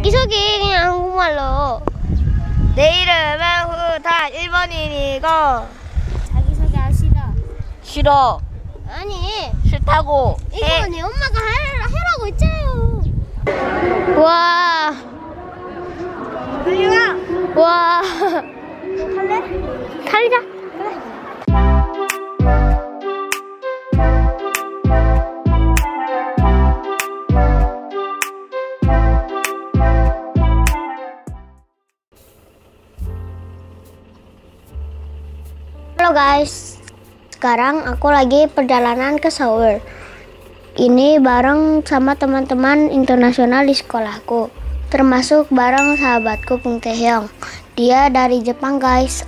자기소개 그냥 한국말로. 내 이름은 후탄 1번인이고. 자기소개 하시라. 싫어. 아니, 싫다고. 이거 내 엄마가 하라고 했잖아요. 와. 달려라. 와. 탈래? 달리자. Halo guys, sekarang aku lagi perjalanan ke Seoul. Ini bareng sama teman-teman internasional di sekolahku, termasuk bareng sahabatku Pung Taehyung. Dia dari Jepang guys.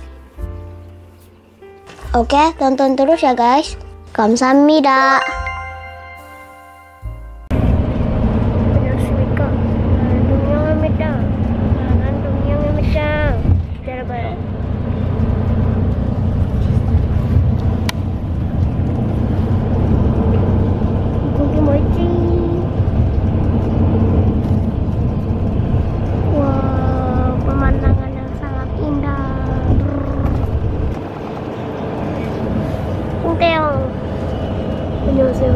Oke, tonton terus ya guys. 감사합니다. 안녕하십니까? 동영입니다. 난 동영입니다. 기다려봐요. 거기 뭐 있지? 와, pemandangan yang sangat indah. Pungteong. 안녕하세요.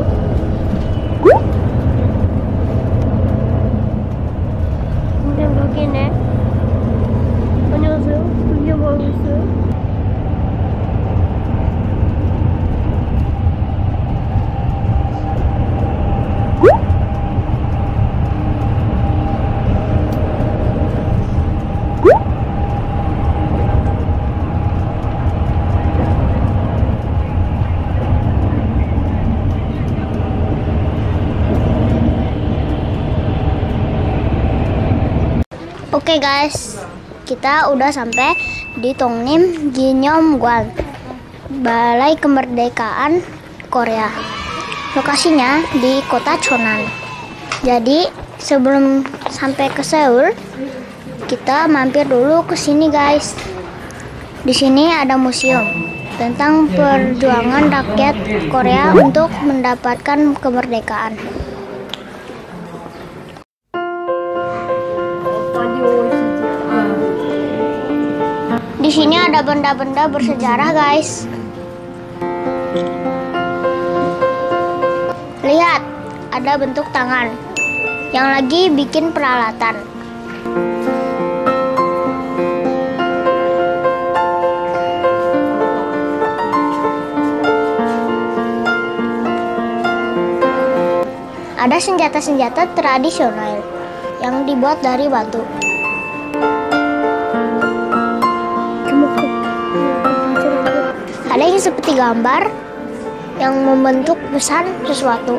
pungteong 여기네. 안녕하세요. 여기 뭐 하고 있어요? Oke guys, kita udah sampai di Tongnim Ginyomgwan, Balai Kemerdekaan Korea. Lokasinya di kota Chonan. Jadi sebelum sampai ke Seoul, kita mampir dulu ke sini guys. Di sini ada museum tentang perjuangan rakyat Korea untuk mendapatkan kemerdekaan. Di sini ada benda-benda bersejarah, guys. Lihat, ada bentuk tangan yang lagi bikin peralatan. Ada senjata-senjata tradisional yang dibuat dari batu. Ada yang seperti gambar yang membentuk pesan sesuatu.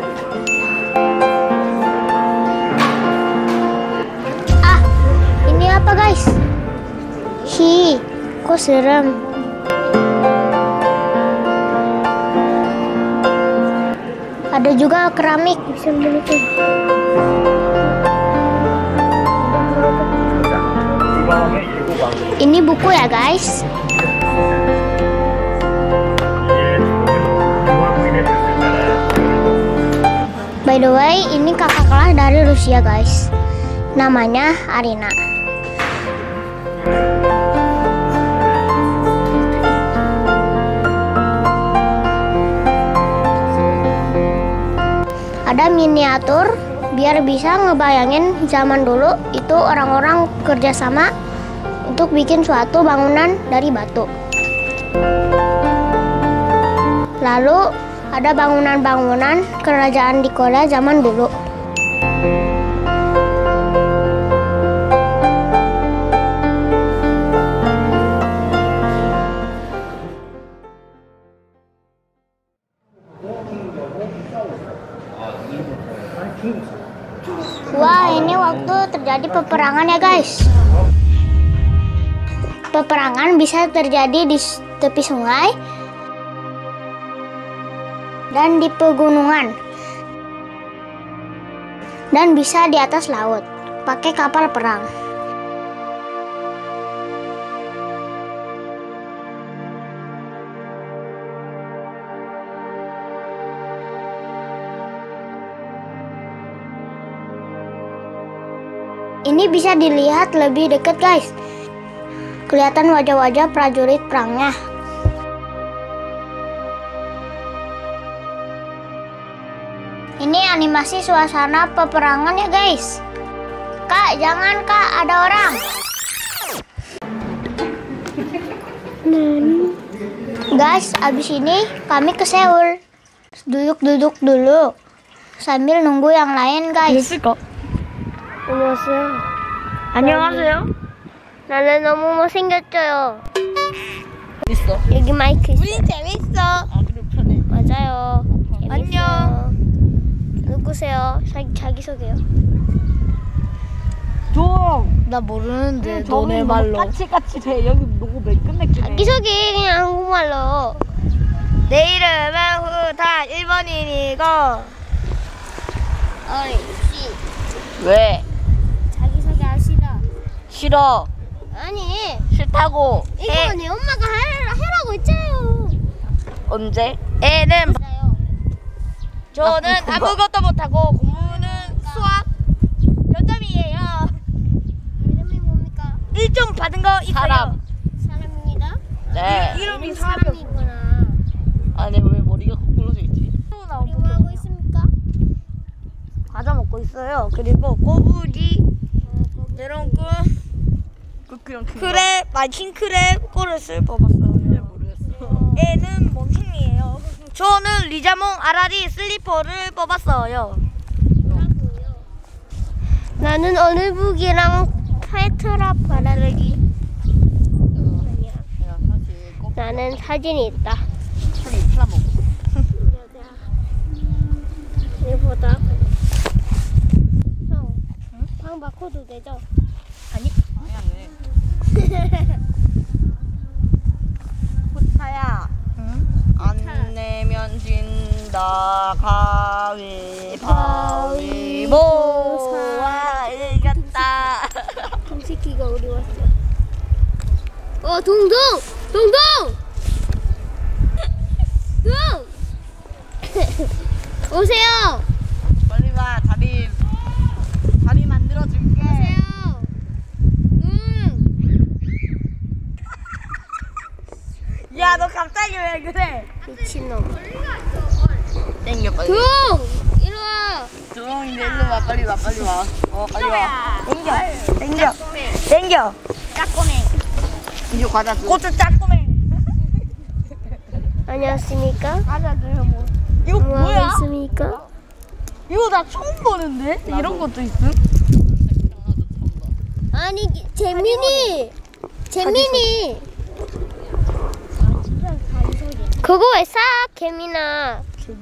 Ah, ini apa guys? Hi, kok serem. Ada juga keramik bisa memiliki. Ini buku ya guys. By the way, ini kakak kelas dari Rusia guys. Namanya Arina. Ada miniatur biar bisa ngebayangin zaman dulu itu orang-orang kerjasama untuk bikin suatu bangunan dari batu. Lalu ada bangunan-bangunan kerajaan di Korea zaman dulu. Wah, ini waktu terjadi peperangan ya guys. Peperangan bisa terjadi di tepi sungai dan di pegunungan, dan bisa di atas laut pakai kapal perang. Ini bisa dilihat lebih dekat, guys. Kelihatan wajah-wajah prajurit perangnya. Ini animasi suasana peperangan ya, guys. Kak, jangan Kak, ada orang. Guys, abis ini kami ke Seoul. Duduk-duduk dulu sambil nunggu yang lain, guys. 안녕하세요. 안녕하세요. 나는 너무 못생겼어요. 있어. 여기 마이크 있어. 우리 재밌어. 아, 그래 편해. 맞아요. 안녕. 누구세요? 자기소개요. 나 모르는데 너네 말로. 까치까치해. 여기 누구 몇 끝냈긴 해. 자기소개 그냥 한국말로. 내 이름은 후다 1번인이고. 어이 씨. 왜? 자기소개 하시라. 싫어. 아니 싫다고. 이거 해. 내 엄마가 하라고 했잖아요. 언제? 애는 맞아요. 저는 아무것도 못하고 공부는 수학 별점이에요. 이름이 뭡니까? 1점 받은 거 있어요. 사람입니다. 네. 이름이 사람이구나. 아니 왜 머리가 거꾸로져 있지? 우리 뭐 하고 있습니까? 과자 먹고 있어요. 그리고 꼬부리, 메론꾼, 크랩, 킹크랩, 꼬르스를 뽑았어요. 애는 몬팅이에요. 저는 리자몽 아라리 슬리퍼를 뽑았어요. 나는 어느북이랑 페트라 바라르기. 나는 사진이 있다. 얘보다. 형, 방 바꿔도 되죠? 아니 안 해. 후타야. 안 내면 진다. 가위바위보. 와 이겼다. 동시키가 우리 왔어. 동동! 동동! 동! 오세요! 빨리 와. 다리 만들어줄게. 오세요! 야 너 갑자기 왜 그래? 미친놈. 땡겨 빨리. 동! 이리 와! 조용히 일로 와. 빨리 와. 빨리 와. 빨리 와. 땡겨. 까꼬맹. 이제 과자 줘. 고추 짝꾸맹. 안녕하십니까? 과자 줘요 뭐. 이거 뭐 하고 뭐야? 있습니까? 이거 나 처음 보는데? 이런 것도 있음? 아니, 재민이! 그거 왜 싹, 개미나.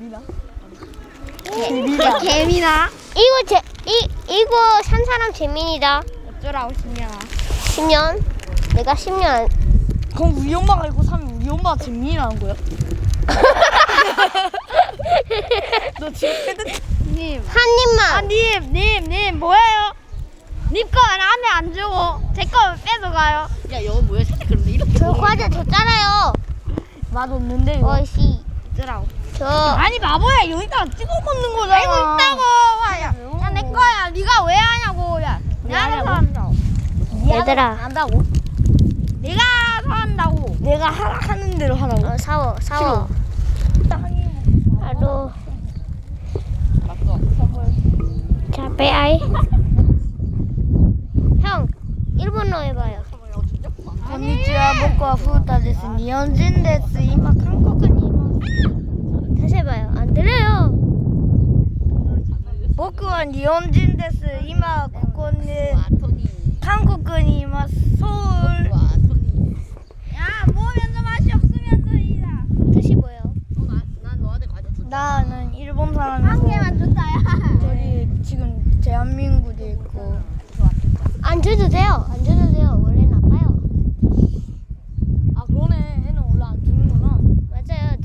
개미나? 이거 산 사람 재민이다. 어쩌라고 10년아. 10년? 내가 10년. 그럼 우리 엄마가 이거 사면 우리 엄마가 재민이라는 거야? 너 지금 님. 한 입만. 님 뭐예요? 님 거 안에 안 주고 제 거 뺏어가요. 야 이거 뭐야? 살짝 그런데 이렇게 저 과자 줬잖아요. 맛없는데 이거. 어이씨. 어쩌라고. 저. 아니 바보야 여기다 찍어 먹는 거잖아. 알고 있다고. 야 내 거야. 네가 왜 하냐고. 야 내가 사한다고. 얘들아. 한다고. 내가 사한다고. 내가 하는 대로 하라고. 사워. 싫어. 나도. 맞어. 자, 빼아이. 형, 일본어 해봐요. 건니치와僕は 후다 데스. 니혼진 데스. 이마 한국은 다시 해봐요. 안 들려요. 僕は 니혼진 데스. 이마 고코는 한국은 이마 서울. 야, 뭐면서 맛이 없으면서이다. 뜻이 뭐예요? 나는 일본 사람이고 줬다야. 저기 지금 대한민국에 있고. 안 줘도 돼요. 원래 나빠요. 아 그러네. 애는 원래 안 주는구나. 맞아요.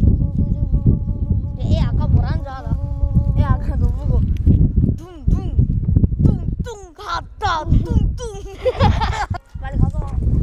얘 아까 뭐라는 줄 알아? 얘 아까 너 보고 둥둥 뚱뚱 갔다 뚱뚱. 빨리 가서.